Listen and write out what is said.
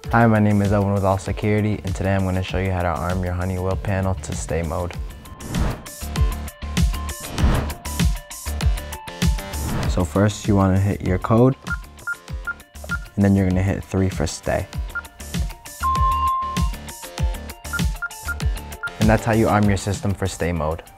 Hi, my name is Elvin with All Security, and today I'm going to show you how to arm your Honeywell panel to stay mode. So first you want to hit your code, and then you're going to hit 3 for stay. And that's how you arm your system for stay mode.